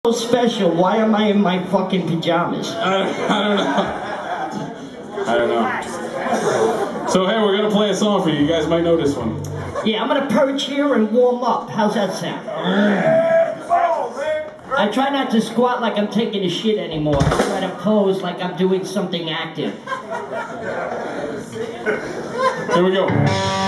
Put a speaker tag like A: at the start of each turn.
A: special? Why am I in my fucking pajamas?
B: I don't know. So hey, we're gonna play a song for you. You guys might know this one.
A: Yeah, I'm gonna perch here and warm up. How's that sound? I try not to squat like I'm taking a shit anymore. I try to pose like I'm doing something active.
B: Here we go.